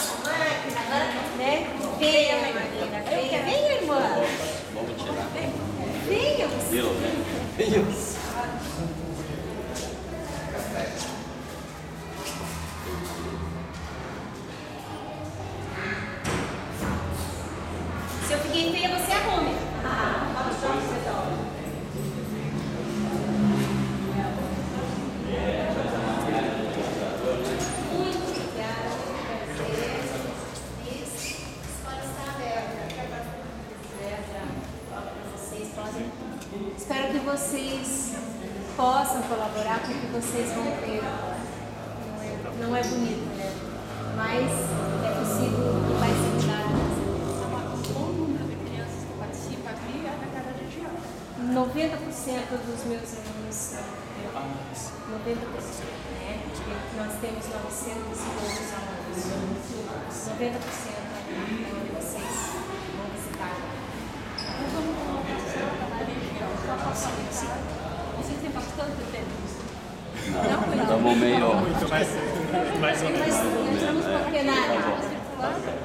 Né? Venha, menina. Venha, irmã. Vamos tirar. Venha. Venha. Se eu fiquei feia, você arrume. Muito obrigada por isso. A escola está aberta. Vocês podem. Espero que vocês possam colaborar com o que vocês vão ter. Não é bonito, né? Mas é possível que vai ser mudado. O número de crianças que participam aqui é da cada região. 90% dos meus alunos são 90%, né? Nós temos 900 e poucos alunos. 90% de vocês vão visitar. Nós vamos colocar na região, só para falar. Vocês têm bastante tempo. Não, estamos meio... Muito mais ou menos. Nós vamos porque nada.